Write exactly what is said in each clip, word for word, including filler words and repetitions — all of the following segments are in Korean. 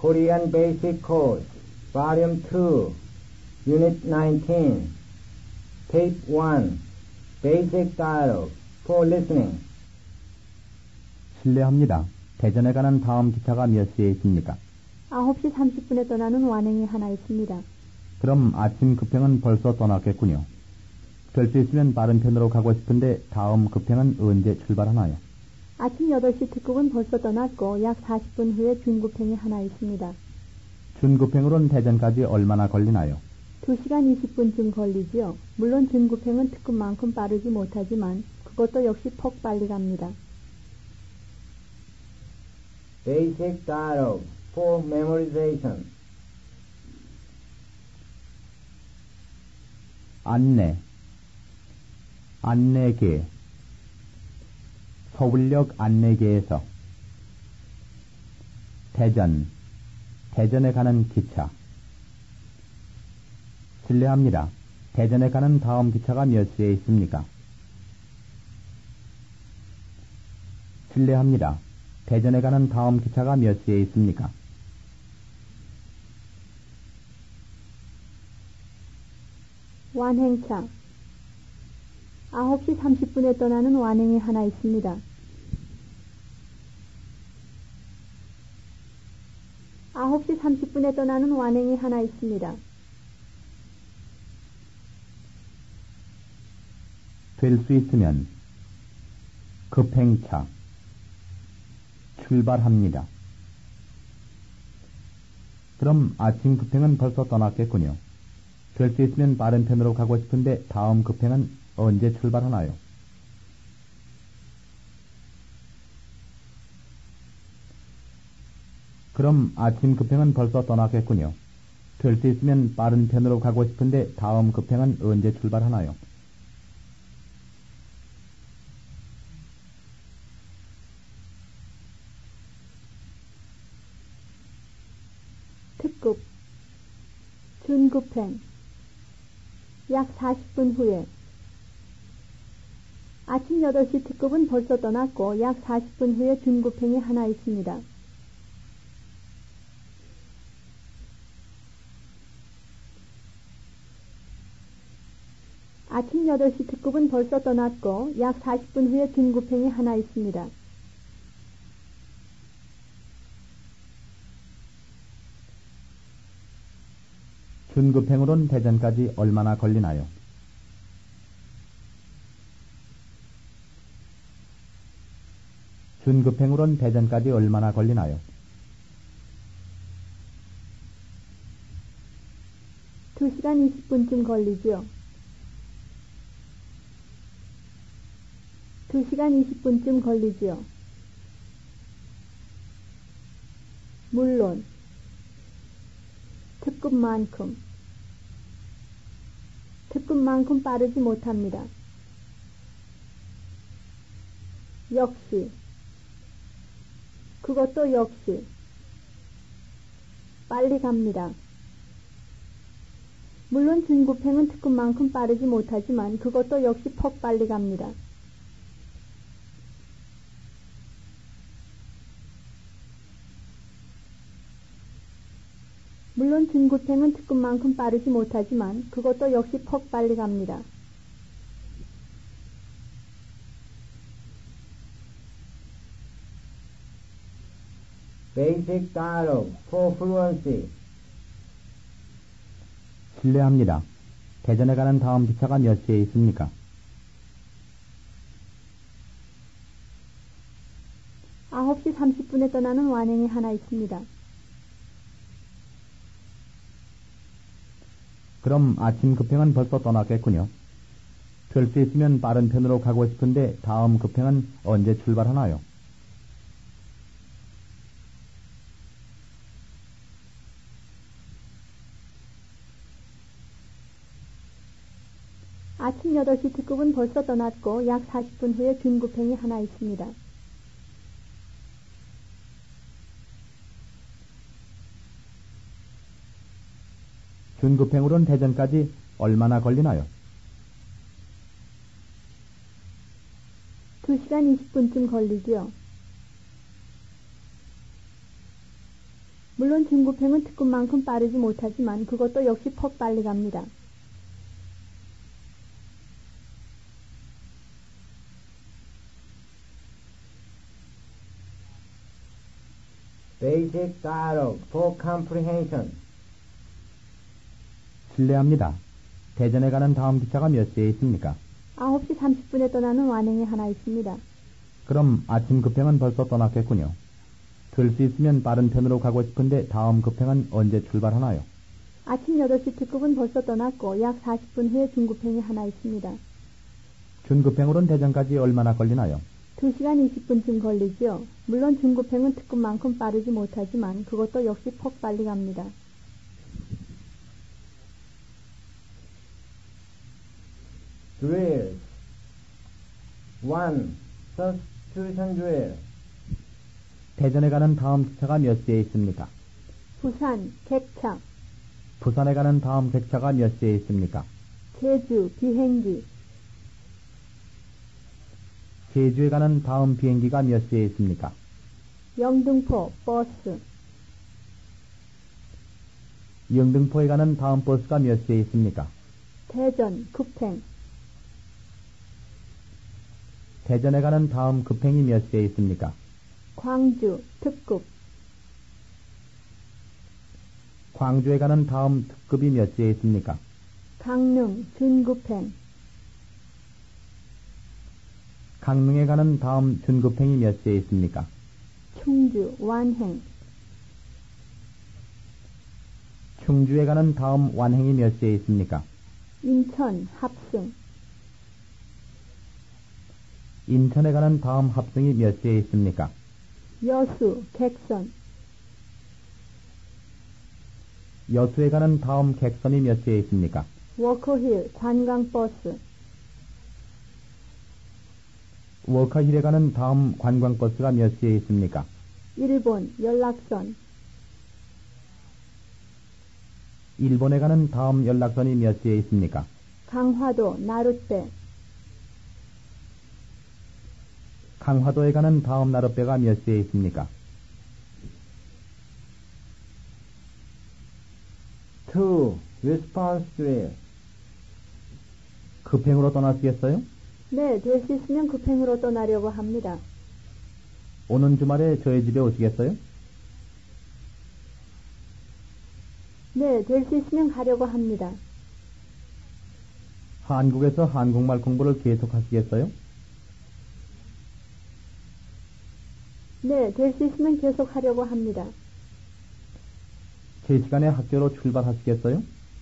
Korean Basic Course, Volume two, Unit nineteen, Tape one, Basic Dialogue, for listening. 실례합니다. 대전에 가는 다음 기차가 몇 시에 있습니까? 아홉 시 삼십 분에 떠나는 완행이 하나 있습니다. 그럼 아침 급행은 벌써 떠났겠군요. 될 수 있으면 빠른 편으로 가고 싶은데 다음 급행은 언제 출발하나요? 아침 여덟 시 특급은 벌써 떠났고 약 사십 분 후에 중급행이 하나 있습니다. 준급행으로는 대전까지 얼마나 걸리나요? 두 시간 이십 분쯤 걸리지요. 물론 중급행은 특급만큼 빠르지 못하지만 그것도 역시 퍽 빨리 갑니다. Basic Dialogue, for memorization. 안내, 안내계, 서울역 안내계에서 대전, 대전에 가는 기차. 실례합니다. 대전에 가는 다음 기차가 몇 시에 있습니까? 실례합니다. 대전에 가는 다음 기차가 몇 시에 있습니까? 완행차. 아홉 시 삼십 분에 떠나는 완행이 하나 있습니다. 아홉 시 삼십 분에 떠나는 완행이 하나 있습니다. 될 수 있으면 급행차 출발합니다. 그럼 아침 급행은 벌써 떠났겠군요. 될 수 있으면 빠른 편으로 가고 싶은데 다음 급행은 언제 출발하나요? 그럼 아침 급행은 벌써 떠났겠군요. 될 수 있으면 빠른 편으로 가고 싶은데 다음 급행은 언제 출발하나요? 특급, 준급행, 약 사십 분 후에. 아침 여덟 시 특급은 벌써 떠났고 약 사십 분 후에 준급행이 하나 있습니다. 아침 여덟 시 특급은 벌써 떠났고 약 사십 분 후에 준급행이 하나 있습니다. 준급행으로는 대전까지 얼마나 걸리나요? 준급행으로는 대전까지 얼마나 걸리나요? 두 시간 이십 분쯤 걸리지요. 두 시간 이십 분쯤 걸리지요. 물론 특급만큼 특급만큼 빠르지 못합니다. 역시 그것도 역시 빨리 갑니다. 물론 준급행은 특급만큼 빠르지 못하지만 그것도 역시 퍽 빨리 갑니다. 물론 준급행은 특급만큼 빠르지 못하지만 그것도 역시 퍽 빨리 갑니다. Basic Dialogue, for fluency. 실례합니다. 대전에 가는 다음 기차가 몇 시에 있습니까? 아홉 시 삼십 분에 떠나는 완행이 하나 있습니다. 그럼 아침 급행은 벌써 떠났겠군요. 될 수 있으면 빠른 편으로 가고 싶은데 다음 급행은 언제 출발하나요? 아침 여덟 시 특급은 벌써 떠났고 약 사십 분 후에 준급행이 하나 있습니다. 준급행으로는 대전까지 얼마나 걸리나요? 두 시간 이십 분쯤 걸리지요. 물론 중구팽은 특급만큼 빠르지 못하지만 그것도 역시 퍽 빨리 갑니다. Basic dialogue for comprehension. 실례합니다. 대전에 가는 다음 기차가 몇 시에 있습니까? 아홉 시 삼십 분에 떠나는 완행이 하나 있습니다. 그럼 아침 급행은 벌써 떠났겠군요. 될 수 있으면 빠른 편으로 가고 싶은데 다음 급행은 언제 출발하나요? 아침 여덟 시 특급은 벌써 떠났고 약 사십 분 후에 중급행이 하나 있습니다. 준급행으로는 대전까지 얼마나 걸리나요? 두 시간 이십 분쯤 걸리죠. 물론 중급행은 특급만큼 빠르지 못하지만 그것도 역시 퍽 빨리 갑니다. Drills. one. Substitution drill. 대전에 가는 다음 기차가 몇 시에 있습니까? 부산, 객차, 부산에 가는 다음 객차가 몇 시에 있습니까? 제주, 비행기, 제주에 가는 다음 비행기가 몇 시에 있습니까? 영등포, 버스, 영등포에 가는 다음 버스가 몇 시에 있습니까? 대전, 급행, 대전에 가는 다음 급행이 몇 시에 있습니까? 광주, 특급, 광주에 가는 다음 특급이 몇 시에 있습니까? 강릉, 준급행, 강릉에 가는 다음 준급행이 몇 시에 있습니까? 충주, 완행, 충주에 가는 다음 완행이 몇 시에 있습니까? 인천, 합승, 인천에 가는 다음 합승이 몇 시에 있습니까? 여수, 객선, 여수에 가는 다음 객선이 몇 시에 있습니까? 워커힐, 관광버스, 워커힐에 가는 다음 관광버스가 몇 시에 있습니까? 일본, 연락선, 일본에 가는 다음 연락선이 몇 시에 있습니까? 강화도, 나룻배, 강화도에 가는 다음 나룻배가 몇 시에 있습니까? two. Response drill. 급행으로 떠나시겠어요? 네, 될 수 있으면 급행으로 떠나려고 합니다. 오는 주말에 저희 집에 오시겠어요? 네, 될 수 있으면 가려고 합니다. 한국에서 한국말 공부를 계속하시겠어요? 네, 될 수 있으면 계속 하려고 합니다. 제 시간에 학교로 출발하시겠어요?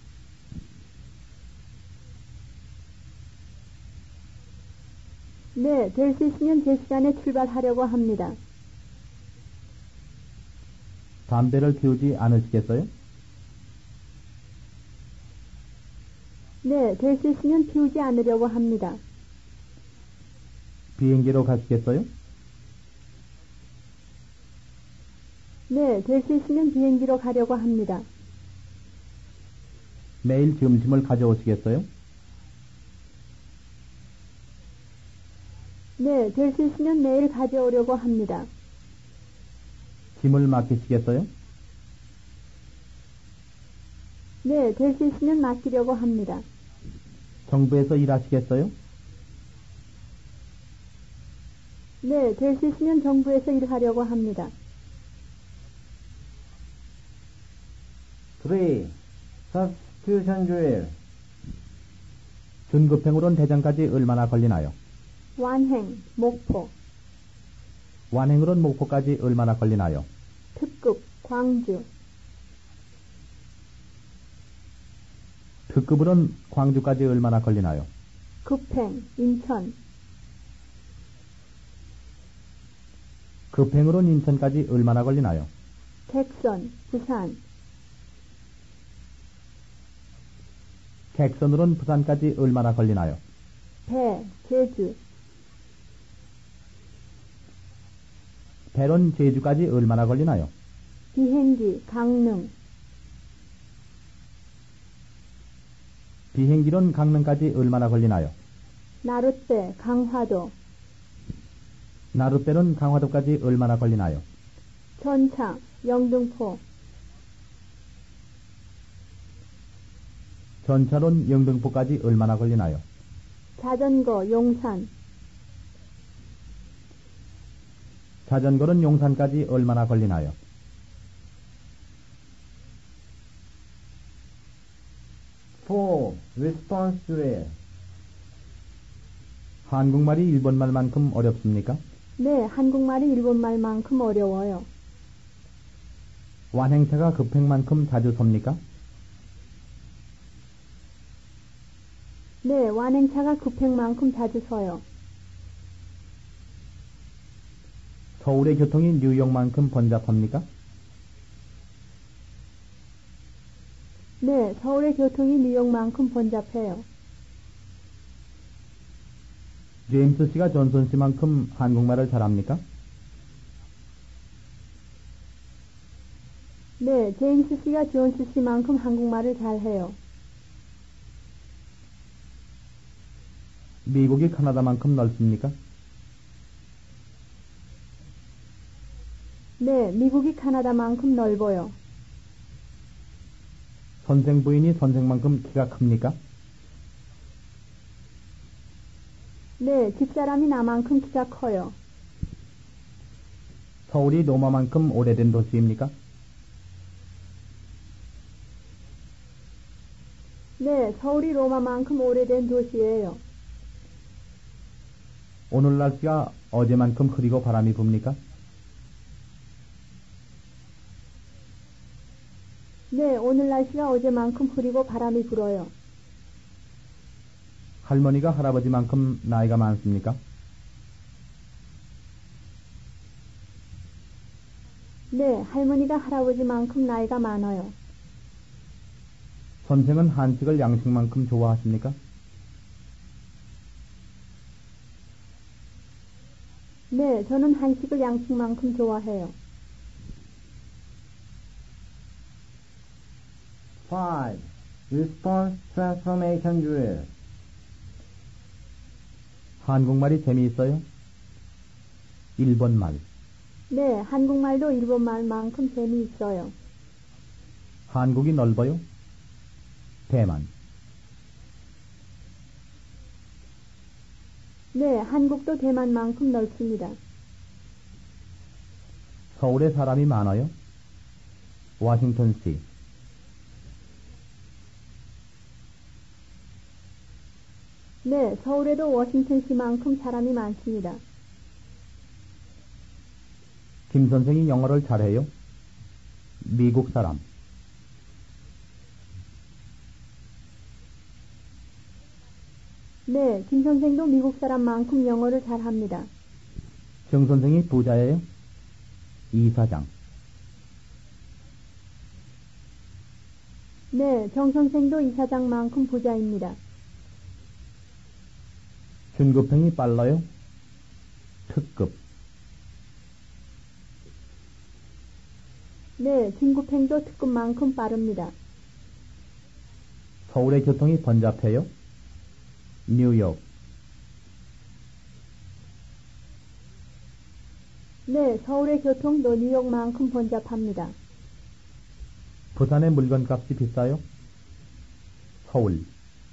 네, 될 수 있으면 제 시간에 출발하려고 합니다. 담배를 피우지 않으시겠어요? 네, 될 수 있으면 피우지 않으려고 합니다. 비행기로 가시겠어요? 네, 될 수 있으면 비행기로 가려고 합니다. 매일 점심을 가져오시겠어요? 네, 될 수 있으면 내일 가져오려고 합니다. 짐을 맡기시겠어요? 네, 될 수 있으면 맡기려고 합니다. 정부에서 일하시겠어요? 네, 될 수 있으면 정부에서 일하려고 합니다. three. Substitution drill. 준급행으로는 대전까지 얼마나 걸리나요? 완행, 목포, 완행으로는 목포까지 얼마나 걸리나요? 특급, 광주, 특급으로는 광주까지 얼마나 걸리나요? 급행, 인천, 급행으로는 인천까지 얼마나 걸리나요? 객선, 부산, 객선으로는 부산까지 얼마나 걸리나요? 배, 제주, 배론 제주까지 얼마나 걸리나요? 비행기, 강릉, 비행기론 강릉까지 얼마나 걸리나요? 나룻배, 강화도, 나룻배론 강화도까지 얼마나 걸리나요? 전차, 영등포, 전차론 영등포까지 얼마나 걸리나요? 자전거, 용산. 자전거는 용산까지 얼마나 걸리나요? four. Response drill. 한국말이 일본말만큼 어렵습니까? 네, 한국말이 일본말만큼 어려워요. 완행차가 급행만큼 자주 섭니까? 네, 완행차가 급행만큼 자주 서요. 서울의 교통이 뉴욕만큼 번잡합니까? 네, 서울의 교통이 뉴욕만큼 번잡해요. 제임스 씨가 존슨 씨만큼 한국말을 잘합니까? 네, 제임스 씨가 존스 씨만큼 한국말을 잘해요. 미국이 카나다만큼 넓습니까? 네, 미국이 카나다만큼 넓어요. 선생 부인이 선생만큼 키가 큽니까? 네, 집사람이 나만큼 키가 커요. 서울이 로마만큼 오래된 도시입니까? 네, 서울이 로마만큼 오래된 도시예요. 오늘 날씨가 어제만큼 흐리고 바람이 붑니까? 네, 오늘 날씨가 어제만큼 흐리고 바람이 불어요. 할머니가 할아버지만큼 나이가 많습니까? 네, 할머니가 할아버지만큼 나이가 많아요. 선생은 한식을 양식만큼 좋아하십니까? 네, 저는 한식을 양식만큼 좋아해요. five. Response transformation drill. 한국말이 재미있어요? 일본말. 네, 한국말도 일본말만큼 재미있어요. 한국이 넓어요? 대만. 네, 한국도 대만만큼 넓습니다. 서울에 사람이 많아요? 워싱턴시. 네, 서울에도 워싱턴시만큼 사람이 많습니다. 김 선생이 영어를 잘해요? 미국 사람. 네, 김 선생도 미국 사람만큼 영어를 잘합니다. 정 선생이 부자예요? 이사장. 네, 정 선생도 이사장만큼 부자입니다. 준급행이 빨라요? 특급. 네, 진급행도 특급만큼 빠릅니다. 서울의 교통이 번잡해요? 뉴욕. 네, 서울의 교통도 뉴욕만큼 번잡합니다. 부산의 물건값이 비싸요? 서울.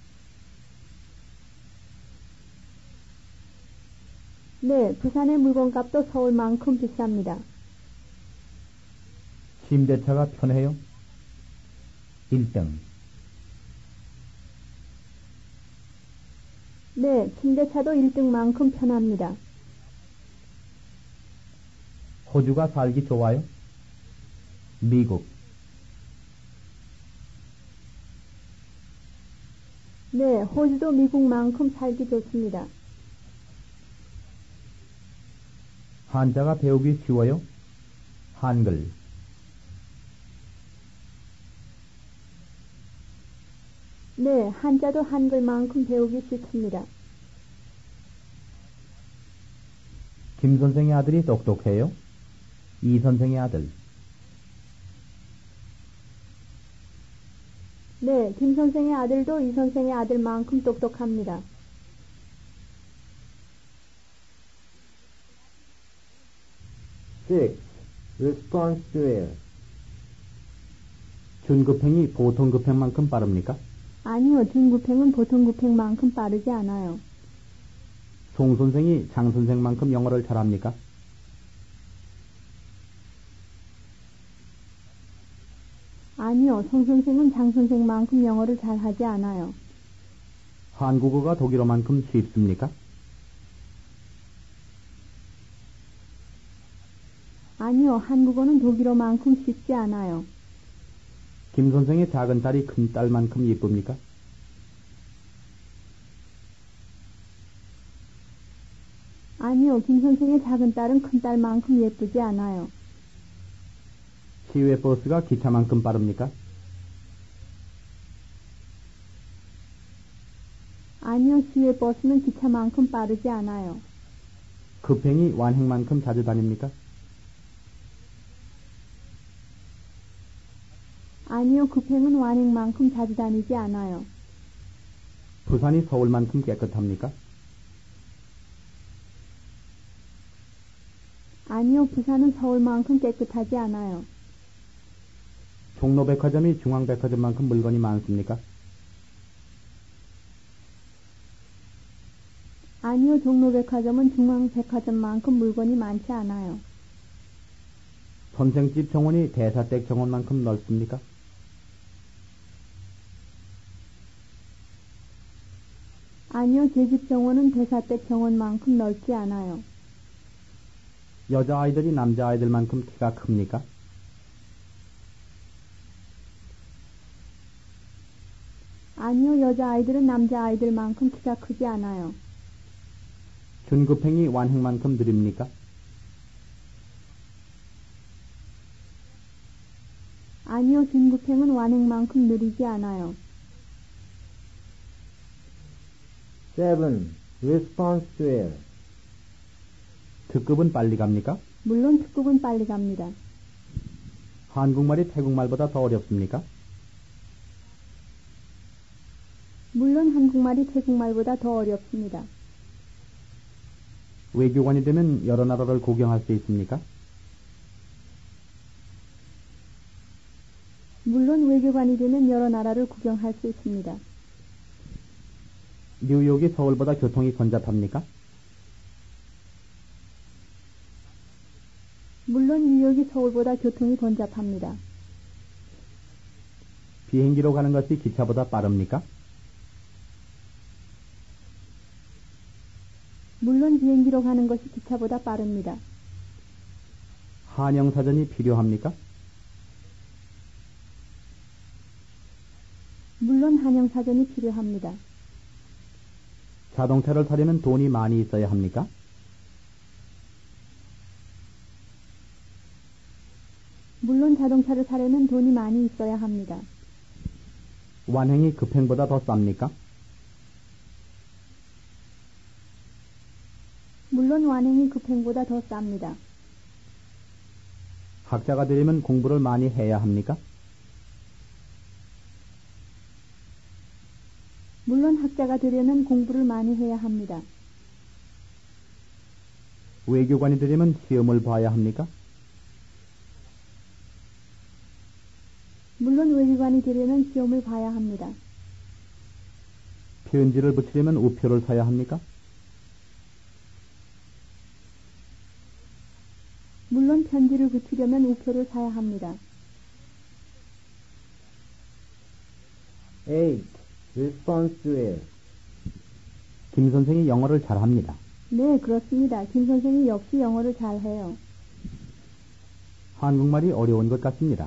네, 부산의 물건값도 서울만큼 비쌉니다. 침대차가 편해요? 일 등. 네, 침대차도 일 등만큼 편합니다. 호주가 살기 좋아요? 미국. 네, 호주도 미국만큼 살기 좋습니다. 한자가 배우기 쉬워요? 한글. 네, 한자도 한글만큼 배우기 쉽습니다. 김 선생의 아들이 똑똑해요? 이 선생의 아들. 네, 김 선생의 아들도 이 선생의 아들만큼 똑똑합니다. six. Response drill. 준급행이 보통 급행만큼 빠릅니까? 아니 아니요, 중구팽은 보통 구팽만큼 빠르지 않아요. 송 선생이 장 선생만큼 영어를 잘합니까? 아니요, 송 선생은 장 선생만큼 영어를 잘하지 않아요. 한국어가 독일어만큼 쉽습니까? 아니요, 한국어는 독일어만큼 쉽지 않아요. 김 선생의 작은 딸이 큰 딸만큼 예쁩니까? 아니요, 김 선생의 작은 딸은 큰 딸만큼 예쁘지 않아요. 시외 버스가 기차만큼 빠릅니까? 아니요, 시외 버스는 기차만큼 빠르지 않아요. 급행이 완행만큼 자주 다닙니까? 아니요, 급행은 완행만큼 자주 다니지 않아요. 부산이 서울만큼 깨끗합니까? 아니요, 부산은 서울만큼 깨끗하지 않아요. 종로백화점이 중앙백화점만큼 물건이 많습니까? 아니요, 종로백화점은 중앙백화점만큼 물건이 많지 않아요. 선생집 정원이 대사댁 정원만큼 넓습니까? 아니요, 제 집 정원은 대사댁 정원만큼 넓지 않아요. 여자아이들이 남자아이들만큼 키가 큽니까? 아니요, 여자아이들은 남자아이들만큼 키가 크지 않아요. 준급행이 완행만큼 느립니까? 아니요, 중급행은 완행만큼 느리지 않아요. seven. Response drill. 특급은 빨리 갑니까? 물론 특급은 빨리 갑니다. 한국말이 태국말보다 더 어렵습니까? 물론 한국말이 태국말보다 더 어렵습니다. 외교관이 되면 여러 나라를 구경할 수 있습니까? 물론 외교관이 되면 여러 나라를 구경할 수 있습니다. 뉴욕이 서울보다 교통이 번잡합니까? 물론 뉴욕이 서울보다 교통이 번잡합니다. 비행기로 가는 것이 기차보다 빠릅니까? 물론 비행기로 가는 것이 기차보다 빠릅니다. 한영사전이 필요합니까? 물론 한영사전이 필요합니다. 자동차를 타려면 돈이 많이 있어야 합니까? 물론 자동차를 사려면 돈이 많이 있어야 합니다. 완행이 급행보다 더 쌉니까? 물론 완행이 급행보다 더 쌉니다. 학자가 되려면 공부를 많이 해야 합니까? 물론 학자가 되려면 공부를 많이 해야 합니다. 외교관이 되려면 시험을 봐야 합니까? 물론 외교관이 되려면 시험을 봐야 합니다. 편지를 붙이려면 우표를 사야 합니까? 물론 편지를 붙이려면 우표를 사야 합니다. eight. Response drill. 김 선생이 영어를 잘합니다. 네, 그렇습니다. 김 선생이 역시 영어를 잘해요. 한국말이 어려운 것 같습니다.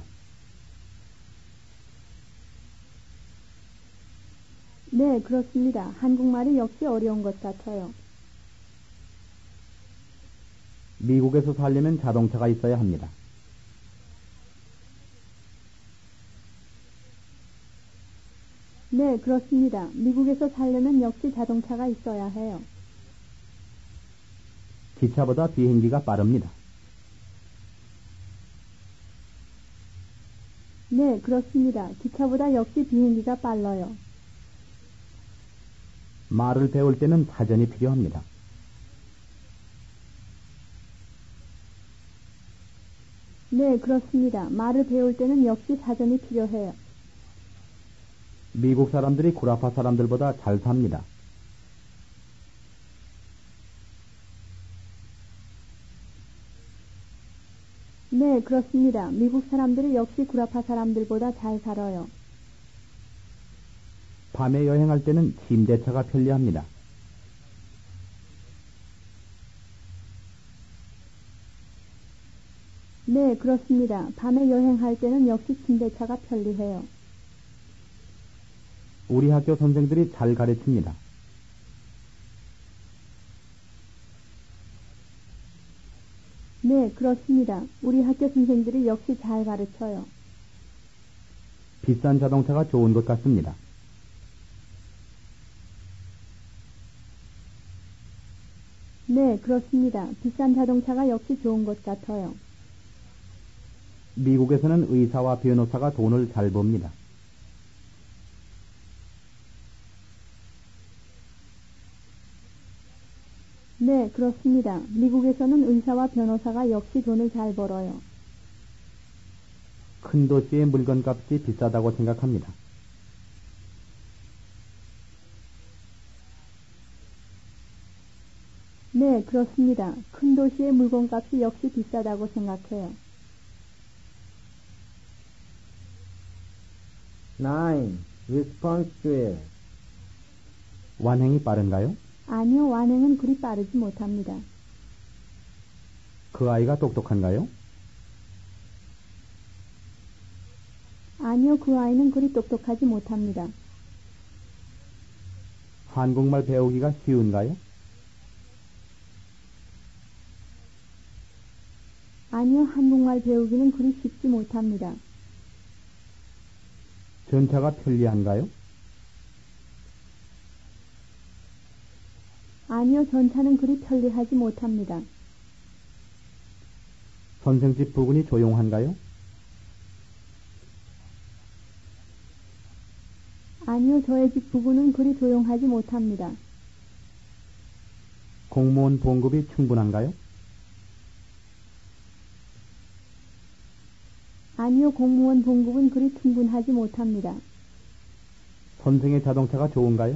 네, 그렇습니다. 한국말이 역시 어려운 것 같아요. 미국에서 살려면 자동차가 있어야 합니다. 네, 그렇습니다. 미국에서 살려면 역시 자동차가 있어야 해요. 기차보다 비행기가 빠릅니다. 네, 그렇습니다. 기차보다 역시 비행기가 빨라요. 말을 배울 때는 사전이 필요합니다. 네, 그렇습니다. 말을 배울 때는 역시 사전이 필요해요. 미국 사람들이 구라파 사람들보다 잘 삽니다. 네, 그렇습니다. 미국 사람들이 역시 구라파 사람들보다 잘 살아요. 밤에 여행할 때는 침대차가 편리합니다. 네, 그렇습니다. 밤에 여행할 때는 역시 침대차가 편리해요. 우리 학교 선생들이 잘 가르칩니다. 네, 그렇습니다. 우리 학교 선생들이 역시 잘 가르쳐요. 비싼 자동차가 좋은 것 같습니다. 네, 그렇습니다. 비싼 자동차가 역시 좋은 것 같아요. 미국에서는 의사와 변호사가 돈을 잘 법니다. 네, 그렇습니다. 미국에서는 의사와 변호사가 역시 돈을 잘 벌어요. 큰 도시의 물건값이 비싸다고 생각합니다. 네, 그렇습니다. 큰 도시의 물건값이 역시 비싸다고 생각해요. nine. Response drill. 완행이 빠른가요? 아니요, 완행은 그리 빠르지 못합니다. 그 아이가 똑똑한가요? 아니요, 그 아이는 그리 똑똑하지 못합니다. 한국말 배우기가 쉬운가요? 아니요, 한국말 배우기는 그리 쉽지 못합니다. 전차가 편리한가요? 아니요, 전차는 그리 편리하지 못합니다. 선생 집 부근이 조용한가요? 아니요, 저의 집 부근은 그리 조용하지 못합니다. 공무원 봉급이 충분한가요? 아니요, 공무원 봉급은 그리 충분하지 못합니다. 선생의 자동차가 좋은가요?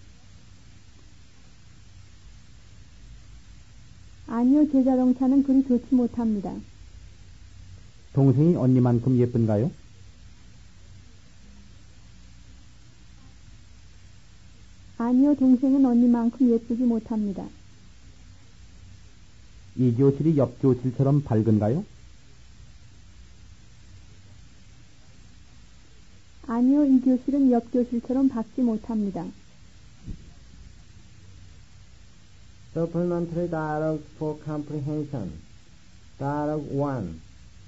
아니요, 제 자동차는 그리 좋지 못합니다. 동생이 언니만큼 예쁜가요? 아니요, 동생은 언니만큼 예쁘지 못합니다. 이 교실이 옆 교실처럼 밝은가요? 아니요, 이 교실은 옆 교실처럼 밝지 못합니다. Supplementary dialogue for comprehension. Dialogue one.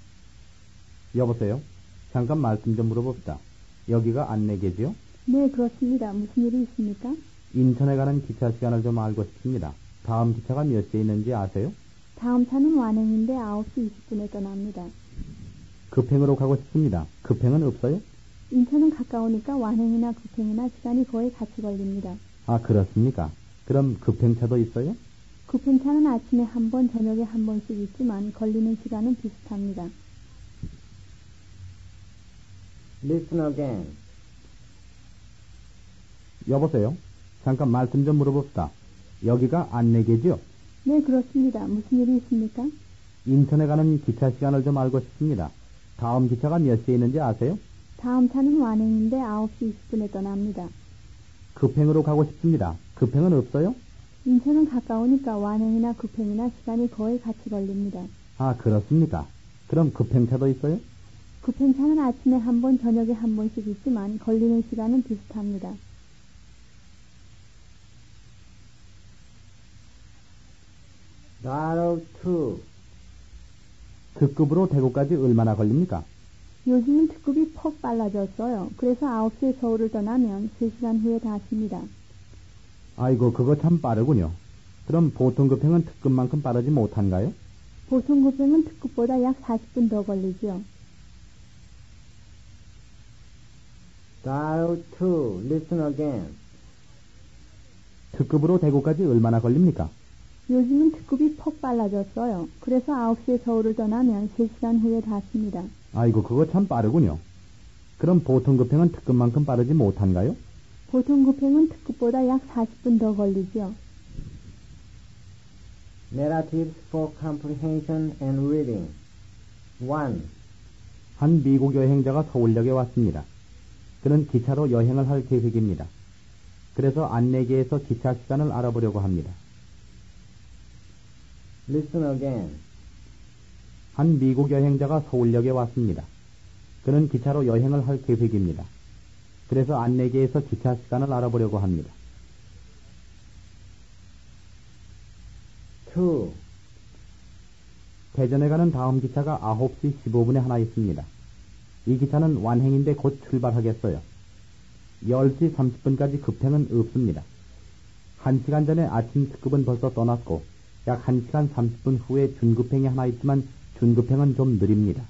여보세요? 잠깐 말씀 좀 물어봅시다. 여기가 안내계지요? 네, 그렇습니다. 무슨 일이 있습니까? 인천에 가는 기차 시간을 좀 알고 싶습니다. 다음 기차가 몇 시에 있는지 아세요? 다음 차는 완행인데 아홉 시 이십 분에 떠납니다. 급행으로 가고 싶습니다. 급행은 없어요? 인천은 가까우니까 완행이나 급행이나 시간이 거의 같이 걸립니다. 아, 그렇습니까? 그럼 급행차도 있어요? 급행차는 아침에 한 번, 저녁에 한 번씩 있지만 걸리는 시간은 비슷합니다. Listen again. 여보세요? 잠깐 말씀 좀 물어봅시다. 여기가 안내계지요? 네, 그렇습니다. 무슨 일이 있습니까? 인천에 가는 기차 시간을 좀 알고 싶습니다. 다음 기차가 몇 시에 있는지 아세요? 다음 차는 완행인데 아홉 시 이십 분에 떠납니다. 급행으로 가고 싶습니다. 급행은 없어요? 인천은 가까우니까 완행이나 급행이나 시간이 거의 같이 걸립니다. 아, 그렇습니까? 그럼 급행차도 있어요? 급행차는 아침에 한 번, 저녁에 한 번씩 있지만 걸리는 시간은 비슷합니다. Dialogue two. 특급으로 대구까지 얼마나 걸립니까? 요즘은 특급이 퍽 빨라졌어요. 그래서 아홉 시에 서울을 떠나면 세 시간 후에 닿습니다. 아이고, 그거 참 빠르군요. 그럼 보통 급행은 특급만큼 빠르지 못한가요? 보통 급행은 특급보다 약 사십 분 더 걸리죠. Dialogue two. Listen again. 특급으로 대구까지 얼마나 걸립니까? 요즘은 특급이 퍽 빨라졌어요. 그래서 아홉 시에 서울을 떠나면 세 시간 후에 닿습니다. 아이고, 그거 참 빠르군요. 그럼 보통 급행은 특급만큼 빠르지 못한가요? 보통 급행은 특급보다 약 사십 분 더 걸리죠. Narratives for comprehension and reading. one. 한 미국 여행자가 서울역에 왔습니다. 그는 기차로 여행을 할 계획입니다. 그래서 안내기에서 기차 시간을 알아보려고 합니다. Listen again. 한 미국 여행자가 서울역에 왔습니다. 그는 기차로 여행을 할 계획입니다. 그래서 안내기에서 기차 시간을 알아보려고 합니다. two. 대전에 가는 다음 기차가 아홉 시 십오 분에 하나 있습니다. 이 기차는 완행인데 곧 출발하겠어요. 열 시 삼십 분까지 급행은 없습니다. 한 시간 전에 아침 특급은 벌써 떠났고 약 한 시간 삼십 분 후에 준급행이 하나 있지만 준급행은 좀 느립니다.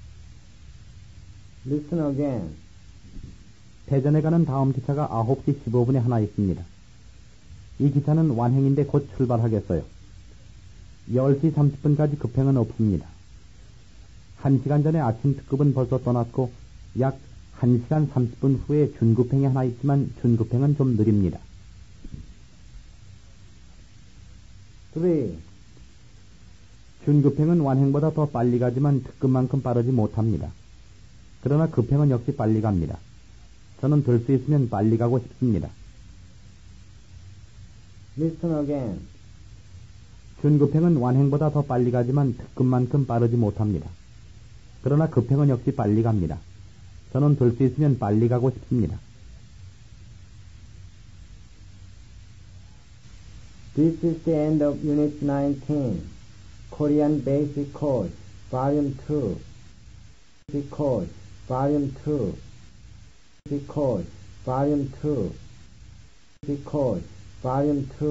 Listen again. 대전에 가는 다음 기차가 아홉 시 십오 분에 하나 있습니다. 이 기차는 완행인데 곧 출발하겠어요. 열 시 삼십 분까지 급행은 없습니다. 한 시간 전에 아침 특급은 벌써 떠났고 약 한 시간 삼십 분 후에 준급행이 하나 있지만 준급행은 좀 느립니다. three. 준급행은 완행보다 더 빨리 가지만 특급만큼 빠르지 못합니다. 그러나 급행은 역시 빨리 갑니다. 저는 될 수 있으면 빨리 가고 싶습니다. Listen again. 준급행은 완행보다 더 빨리 가지만 특급만큼 빠르지 못합니다. 그러나 급행은 역시 빨리 갑니다. 저는 될 수 있으면 빨리 가고 싶습니다. This is the end of Unit nineteen. Korean Basic Course, Volume two. Basic Course, Volume two. Basic Course, Volume two. Basic Course, Volume two.